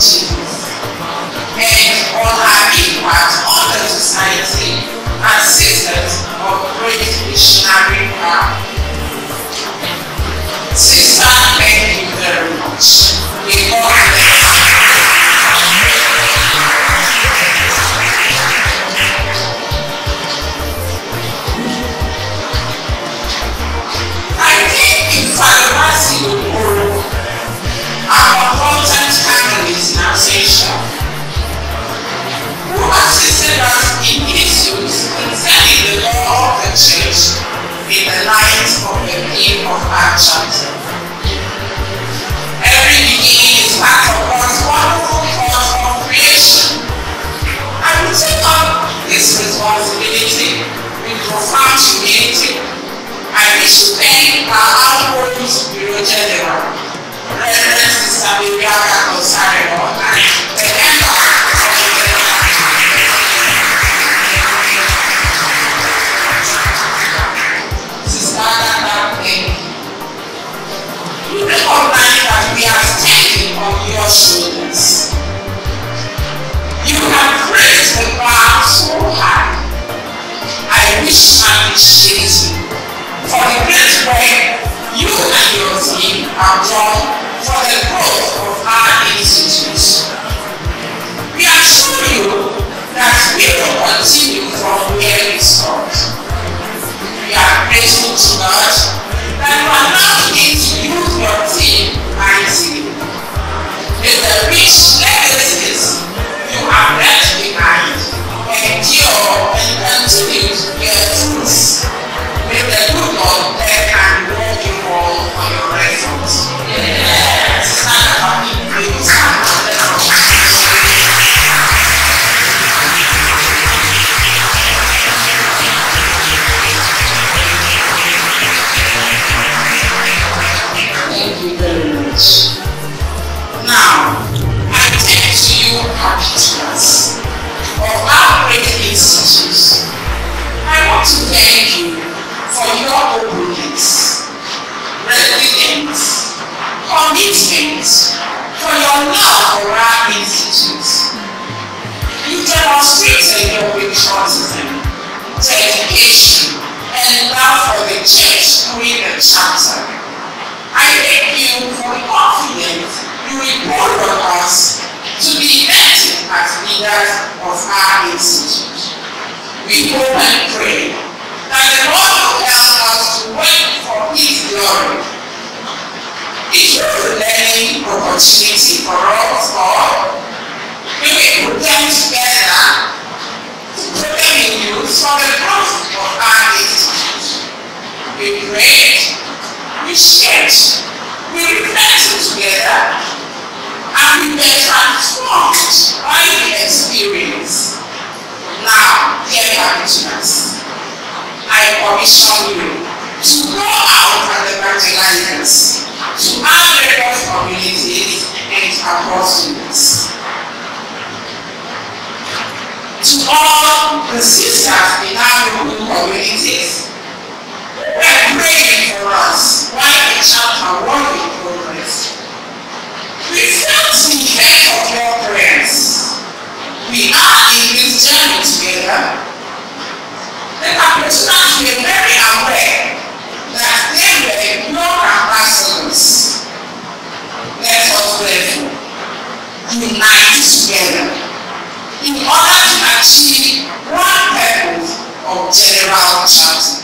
Jesus and on her impact on the society as sisters of great missionary power. Sister, thank you very much. May God bless you. I think in Father our content families in Alsatia, who assisted us in issues concerning the law of the Church in the light of the theme of our chapter. Every beginning is part of God's wonderful cause of creation. I will take up this responsibility with profound humility. I wish to thank our outgoing Superior General, Rev.Sr.Therea, and the member Sister Catherine. You recognize that we are standing on your shoulders. You have raised the bar so high. I wish to appreciate you for the great work you and your team have done for the growth of our institute. We assure you that we will continue from where we stopped. We are grateful to God that you are now beginning to use your team mightily. May the rich legacies you have left behind endure and continue to bear fruits. May the good Lord bless and reward you all for your efforts. Stand up, please. Thank you very much. Now, I take to you capitulars of our great institutes. I want to thank you for your openness, resilience, commitment, for your love for our institutes. You demonstrated your patriotism, dedication, and love for the church during the chapter. I thank you for the confidence you report on us to be elected as leaders of our institute. We hope and pray that the Lord will help us to work for His glory. It was a learning opportunity for us all. When we put them together to put them in use for the growth of our institute. We prayed, we shared, we reflected together, and we were transformed by the experience. Now, dear capitulars, I commission you to go out and evangelize to our various communities and apostles. To all the sisters in our local communities who are praying for us while the chapter was in progress. We felt the effect of your prayers. We are in this journey together. The capitulars were very aware that they were your ambassadors. Let us therefore unite together in order to achieve one purpose of general chapter.